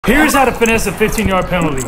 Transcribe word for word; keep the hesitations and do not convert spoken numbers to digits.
Here's how to finesse a fifteen yard penalty.